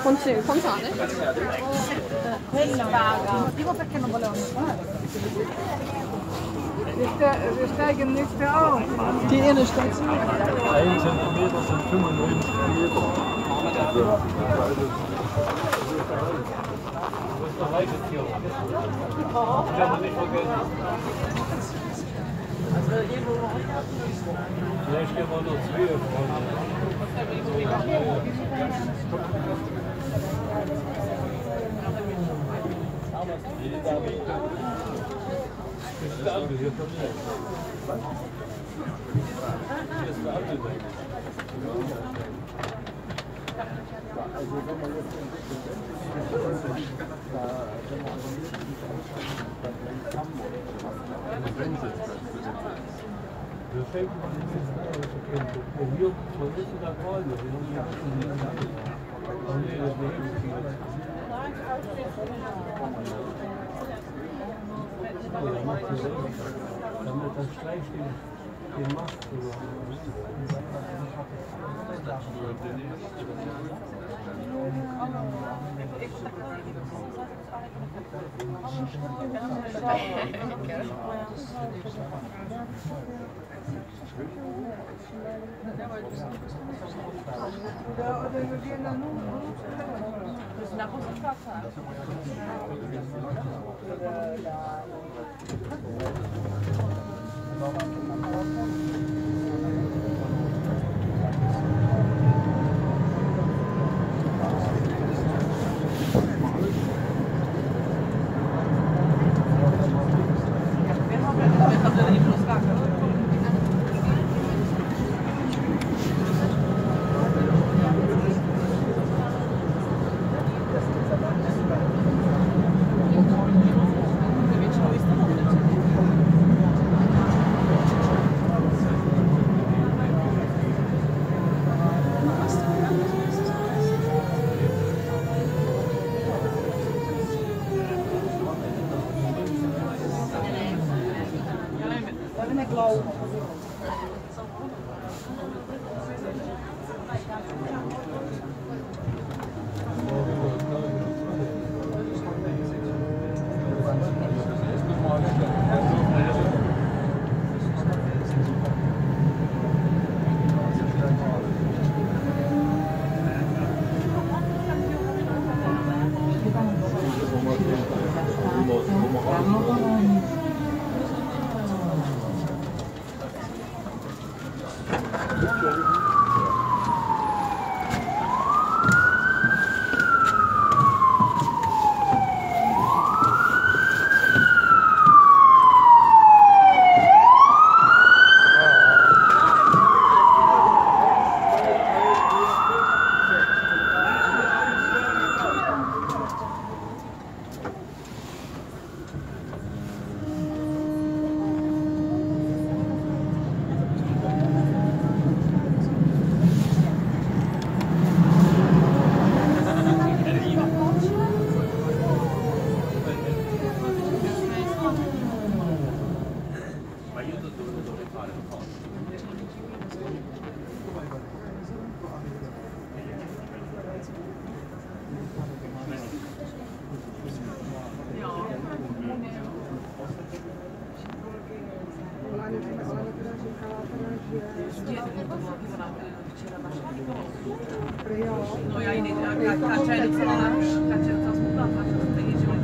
Conti ane? Quella paga. Il motivo perché non volevano fare. Wir steigen nächste auf. Die Innenstadt. 1 Zentimeter sind 95 Meter. Vielleicht gehen wir nur 2 Das ist der andere, hier kommt der. Hier ist der andere. Wir schenken uns jetzt hier, man ist in der Räume, wir haben hier damit das Streich den Mast No ja idę, a caccia è di sola, caccia è stata smucata,